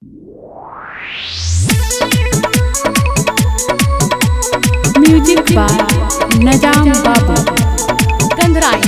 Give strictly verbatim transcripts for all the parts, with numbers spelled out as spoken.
Music by नजाम बाबू कंदराई।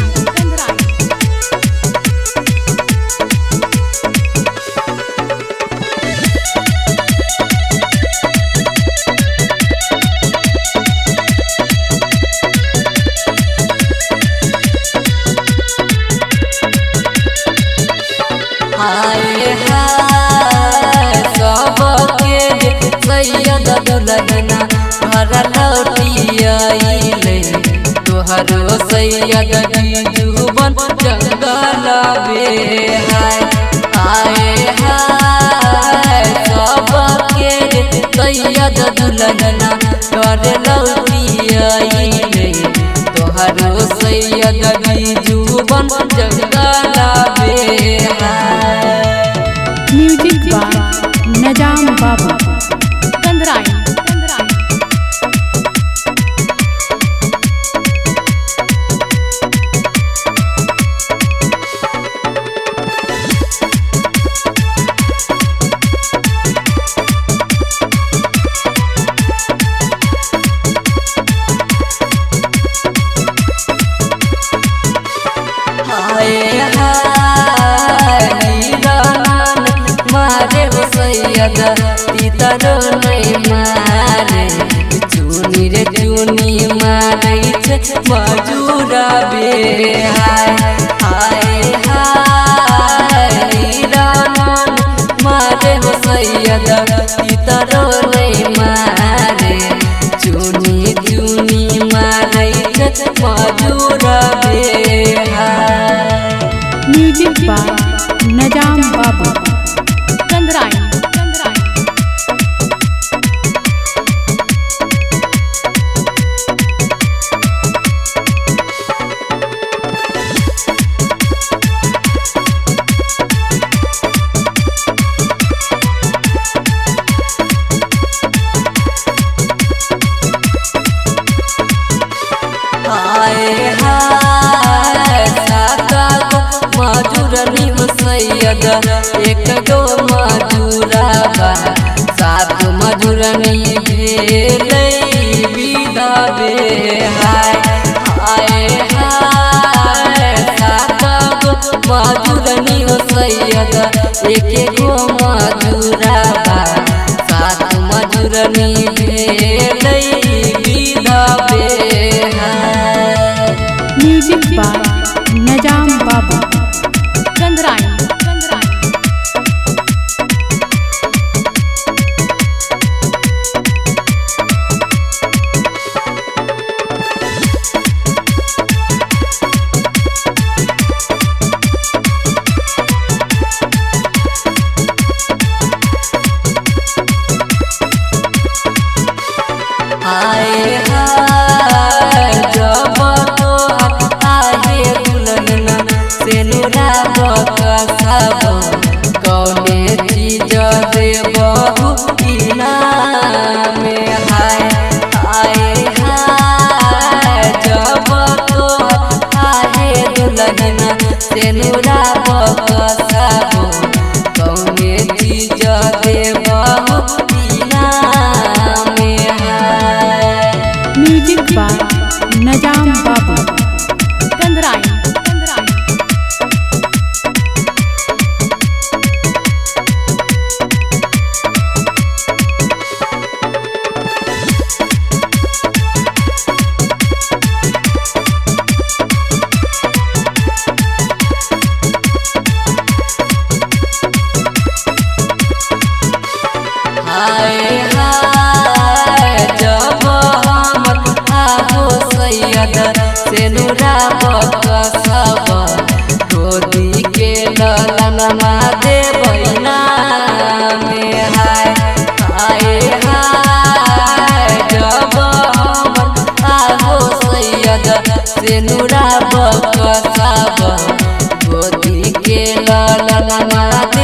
हाय हाय सबके सैयद दुल्हना घर लौटियाइले तोहरो सैयद जुबन जंगल बे हाय हाय हाय सबके सैयद दुल्हना घर लौटियाइले तोहरो सैयद जुबन जंगल बे म्यूजिक बाय नजाम बाबू कंदराई। हाय हाय मारे हो सैयद तीतरो नहीं मारे चुनी रे चुनी मारे छे मजूरा बे हाय हाय हाय मारे हो सैयद तीतरो नहीं मारे चुनी चुनी मारे छे मजूरा बे म्यूजिक बाय नजाम बाबू कंदराई। हाय हाय साका मजूरनी हो सैयद एक गो मजूरा बा सात मजूरनी भेलै विदा बे हाय हाय हाय साका मजूरनी हो सैयद एक गो मजूरा बा सात मजूरनी भेलै विदा बे म्यूजिक बाय नजाम बाबू कंदराई। हाय हाय जब तो आए दुल्हना से नुरा बकसब कौने चीज देबहु इनाम हाय हाय हाय जब तो आए दुल्हना से नुरा बकसब कौने चीज देबहु इनाम म्यूजिक बाय नजाम बाबू कंदराई। हाय हाय जब हम आहो सैयद से नुरा बकसब गोदी के ललनमा देबैना में हाय हाय हाय जब हम आहो सैयद से नुरा बकसब गोदी के ललनमा